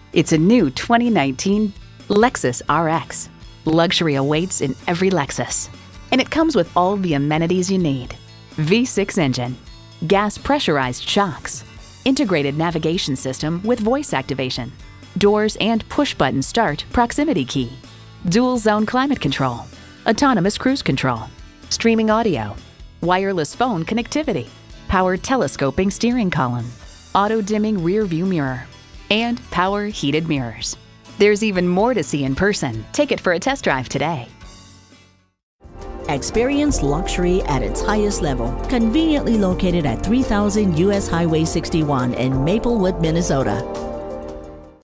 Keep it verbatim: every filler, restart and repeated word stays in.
It's a new twenty nineteen Lexus R X. Luxury awaits in every Lexus. And it comes with all the amenities you need. V six engine, gas pressurized shocks, integrated navigation system with voice activation, doors and push-button start proximity key, dual zone climate control, autonomous cruise control, streaming audio, wireless phone connectivity, power telescoping steering column, auto-dimming rear view mirror, and power heated mirrors. There's even more to see in person. Take it for a test drive today. Experience luxury at its highest level. Conveniently located at three thousand U S Highway sixty-one in Maplewood, Minnesota.